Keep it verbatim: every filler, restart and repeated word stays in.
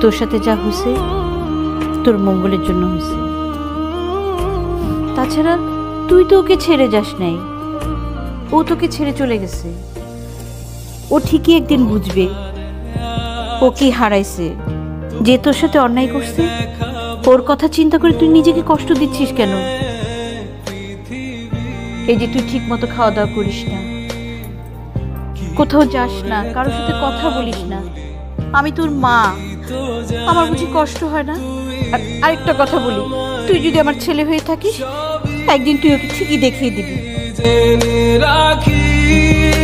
তোর সাথে যা হয়েছে তোর মঙ্গলের জন্য হয়েছে। তাছাড়া তুই তো ওকে ছেড়ে যাস নাই, ও তোকে ছেড়ে চলে গেছে। ও ঠিকই একদিন বুঝবে ও কি হারাইছে, যে তোর সাথে অন্যায় করছে। ওর কথা চিন্তা করে তুই নিজেকে কষ্ট দিচ্ছিস কেন? এই যে তুই ঠিক মতো খাওয়া দাওয়া করিস না, কোথাও যাস না, কারোর সাথে কথা বলিস না। আমি তোর মা, আমার বুঝি কষ্ট হয় না? আরেকটা কথা বলি, তুই যদি আমার ছেলে হয়ে থাকিস একদিন তুই ওকে ঠিকই দেখিয়ে দিবি।